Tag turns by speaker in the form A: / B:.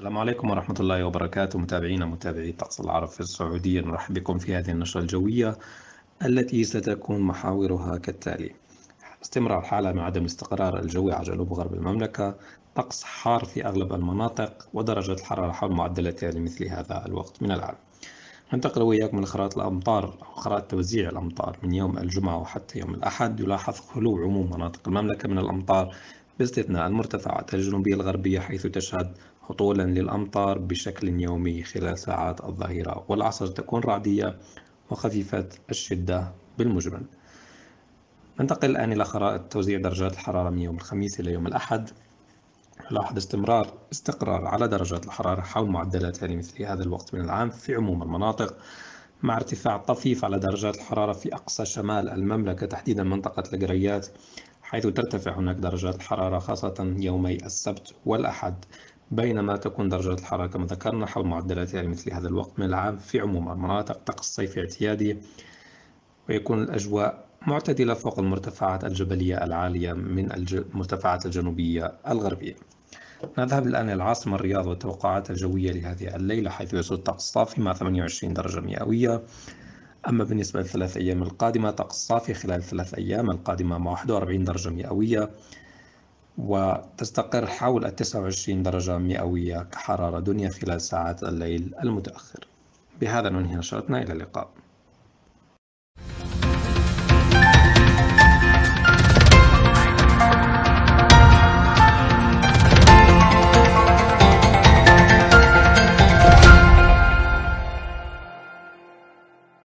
A: السلام عليكم ورحمة الله وبركاته، متابعينا متابعي طقس العرب في السعودية. نرحب بكم في هذه النشرة الجوية التي ستكون محاورها كالتالي: استمرار حالة من عدم الاستقرار الجوي على جنوب غرب المملكة، طقس حار في أغلب المناطق، ودرجة الحرارة حول معدلاتها لمثل هذا الوقت من العام. ننتقل وإياكم لخرائط الأمطار أو خرائط توزيع الأمطار من يوم الجمعة وحتى يوم الأحد. يلاحظ خلو عموم مناطق المملكة من الأمطار باستثناء المرتفعات الجنوبية الغربية، حيث تشهد هطولا للأمطار بشكل يومي خلال ساعات الظهيرة والعصر، تكون رعدية وخفيفة الشدة بالمجمل. ننتقل الآن إلى خرائط توزيع درجات الحرارة من يوم الخميس إلى يوم الأحد. نلاحظ استقرار على درجات الحرارة حول معدلاتها لمثل هذا الوقت من العام في عموم المناطق، مع ارتفاع طفيف على درجات الحرارة في أقصى شمال المملكة، تحديدا منطقة القريات، حيث ترتفع هناك درجات الحرارة خاصة يومي السبت والأحد، بينما تكون درجات الحرارة كما ذكرنا حول معدلاتها لمثل هذا الوقت من العام في عموم المناطق. طقس صيفي اعتيادي، ويكون الأجواء معتدلة فوق المرتفعات الجبلية العالية من المرتفعات الجنوبية الغربية. نذهب الآن إلى العاصمة الرياض والتوقعات الجوية لهذه الليلة، حيث يسود طقس صافي مع 28 درجة مئوية. أما بالنسبة للثلاث أيام القادمة، طقس صافي خلال الثلاث أيام القادمة مع 41 درجة مئوية، وتستقر حول 29 درجة مئوية كحرارة دنيا خلال ساعات الليل المتأخر. بهذا ننهي نشرتنا، إلى اللقاء.